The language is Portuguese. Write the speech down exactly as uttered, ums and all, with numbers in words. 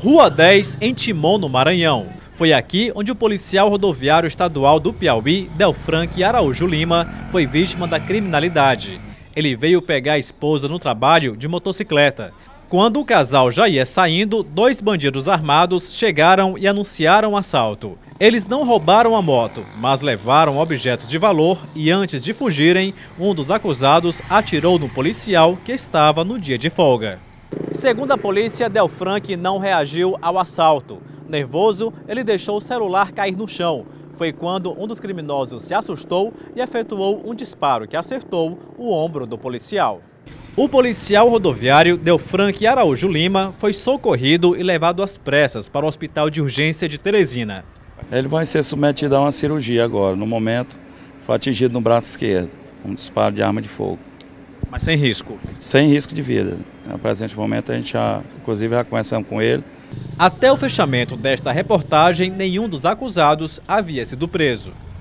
Rua dez, em Timon, no Maranhão. Foi aqui onde o policial rodoviário estadual do Piauí, Delfranque Araújo Lima, foi vítima da criminalidade. Ele veio pegar a esposa no trabalho de motocicleta. Quando o casal já ia saindo, dois bandidos armados chegaram e anunciaram o assalto. Eles não roubaram a moto, mas levaram objetos de valor e antes de fugirem, um dos acusados atirou no policial que estava no dia de folga. Segundo a polícia, Delfranque não reagiu ao assalto. Nervoso, ele deixou o celular cair no chão. Foi quando um dos criminosos se assustou e efetuou um disparo que acertou o ombro do policial. O policial rodoviário Delfranque Araújo Lima foi socorrido e levado às pressas para o Hospital de Urgência de Teresina. Ele vai ser submetido a uma cirurgia agora. No momento, foi atingido no braço esquerdo, um disparo de arma de fogo. Mas sem risco? Sem risco de vida. No presente momento, a gente já, inclusive, já conversamos com ele. Até o fechamento desta reportagem, nenhum dos acusados havia sido preso.